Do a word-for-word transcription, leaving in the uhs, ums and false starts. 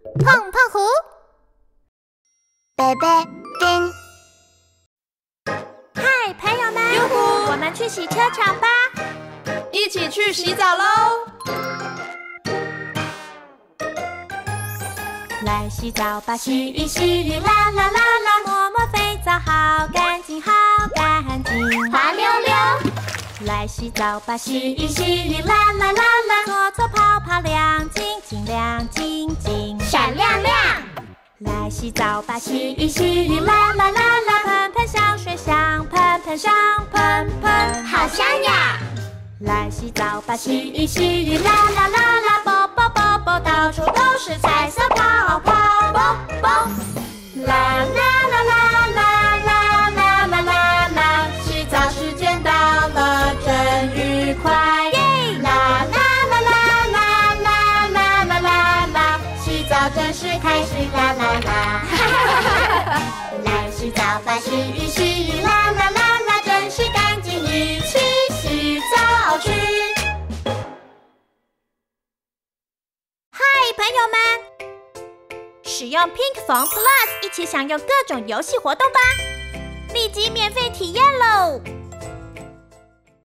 碰碰胡， 贝贝丁。 嗨，朋友们， 哟呼， 我们去洗车场吧！ 一起去洗澡喽！ 来洗澡吧，洗一洗哩啦啦啦啦，抹抹肥皂，好干净，好干净， 滑溜溜。 来洗澡吧，洗一洗哩啦啦啦啦，搓搓泡泡，亮晶晶，亮晶晶， 闪亮亮。 来洗澡吧，洗一洗哩啦啦啦啦，喷喷香水香，喷喷香，喷喷， 好香呀！ 来洗澡吧，洗一洗哩啦啦啦啦，啵啵啵啵，到处都是彩色泡泡，啵啵，啦啦啦啦啦啦啦啦啦啦，洗澡时间到了，真愉快耶！啦啦啦啦啦啦啦啦啦啦，洗澡正式开始啦啦啦，来洗澡吧，洗一洗哩啦啦啦啦，真是干净，一起洗澡去。嗨，朋友们，使用 Pink Phone Plus 一起享用各种游戏活动吧！立即免费体验喽！